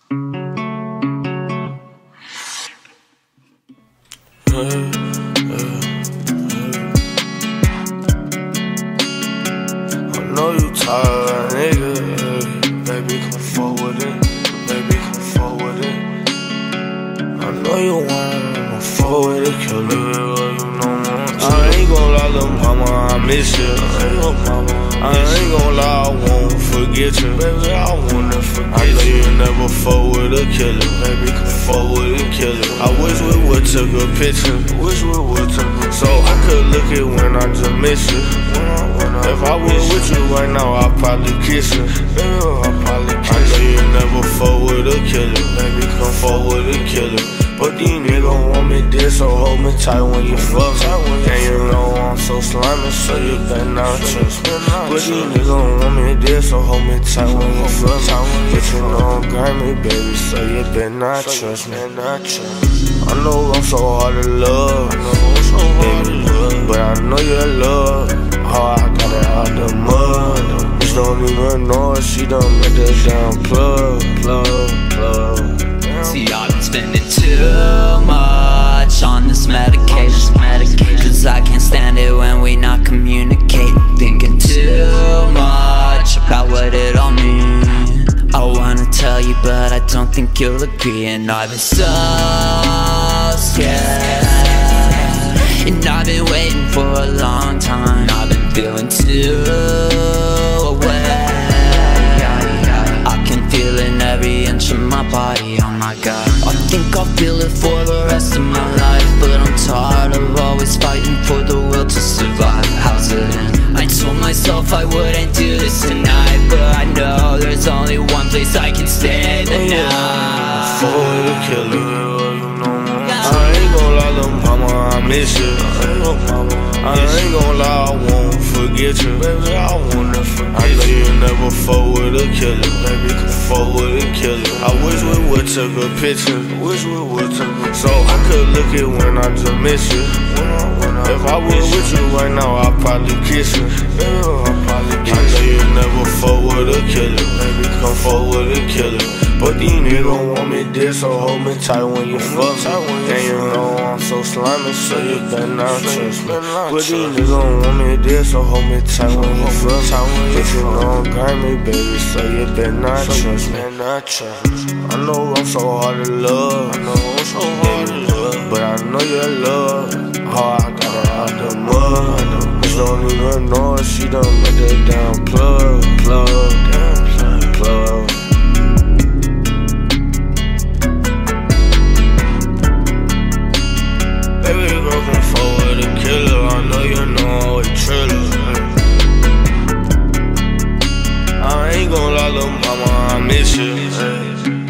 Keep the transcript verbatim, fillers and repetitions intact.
know you tired, nigga. Baby, come forward it. Baby, come forward it. I know you wanna forward it, kill it. You know I ain't gon' lie, little mama, I miss you. I ain't gon' lie, I won't forget you. Baby, I wanna forget you. I know you never forward a killer. Baby, come forward and kill it. I wish we would took a picture. Wish we would took a so I could look it when I just miss you. If I was with you right now, I'd probably kiss you. I'd probably kiss you. I know you never forward a killer. Baby, come forward and kill it. But these niggas want me dead, so hold me tight when you fuck. And you know I'm so slimy, so you better not trust me. But these niggas want me dead, so hold me tight when you fuck. But you know I'm grimy, baby, so you better not trust me. I know I'm so hard to love, baby, but I know you're love. How I got it out the mud. Bitch don't even know it, she done made that damn plug, plug, plug. See, I've been spending too much on this medication, cause I can't stand it when we not communicating. Thinking too much about what it all means. I wanna tell you, but I don't think you'll agree. And I've been so scared, and I've been waiting for a long time. I've been feeling too away. I can feel it in every inch of my body, oh my god. I think I'll feel it for the rest of my life, but I'm tired of always fighting for the will to survive. How's it end? I told myself I wouldn't do this tonight, but I know there's only one place I can stay the night. For the killer, you know I ain't gon' lie, little mama, I miss you. I ain't gon' lie, I won't forget you. Baby, I wanna forget you. I know you never forward a killer. Baby, come forward and kill it. I wish we would took a picture. Wish we would took a so I could look it when I just miss you. If I was with you right now, I'd probably kiss you. I'd probably kiss you. I know you never forward a killer. Baby, come forward and kill it. But these niggas want me dead, so hold me tight when you fuck me. And you know I'm so slimy, so you better not trust me. But these niggas want me dead, so hold me tight when you fuck me. But you know I'm grimy, baby, so you better not trust me. I know I'm so hard to love, baby, but I know you're love. How I got it out the mud. Bitch don't even know it, she done made that damn plug, plug, plug, plug. Baby, go come forward a killer. I know you know I'm a thriller. I ain't gon' lie, little mama, I miss you.